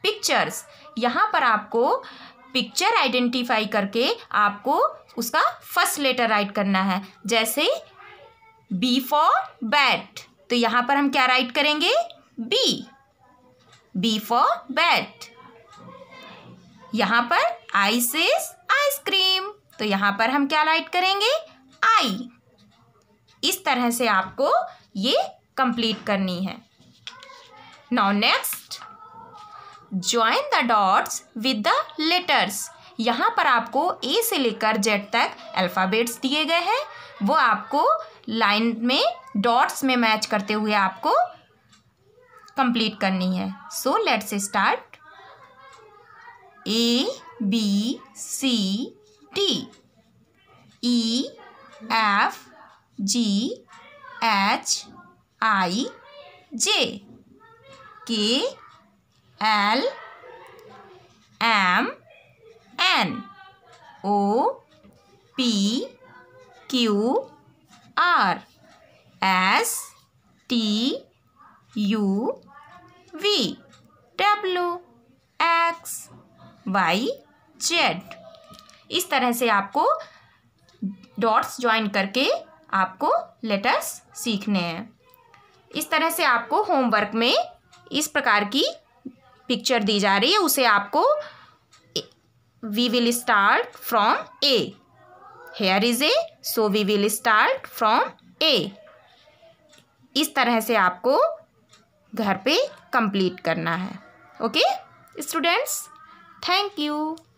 Pictures. यहाँ पर आपको पिक्चर आइडेंटिफाई करके आपको उसका फर्स्ट लेटर राइट करना है। जैसे बी फॉर बैट, तो यहाँ पर हम क्या राइट करेंगे? B for bat. यहाँ पर आई सेज आइसक्रीम, तो यहाँ पर हम क्या राइट करेंगे? आई। इस तरह से आपको ये कंप्लीट करनी है। Now next, join the dots with the letters. यहाँ पर आपको ए से लेकर जेड तक अल्फ़ाबेट्स दिए गए हैं, वो आपको लाइन में डॉट्स में मैच करते हुए आपको कंप्लीट करनी है। So let's start. A B C D E F G H I J K L M N O P Q R S T U V W X Y Z। इस तरह से आपको dots join करके आपको letters सीखने हैं। इस तरह से आपको होमवर्क में इस प्रकार की पिक्चर दी जा रही है, उसे आपको we will start from A. Here is A, so we will start from A. इस तरह से आपको घर पे कंप्लीट करना है। Okay students, thank you.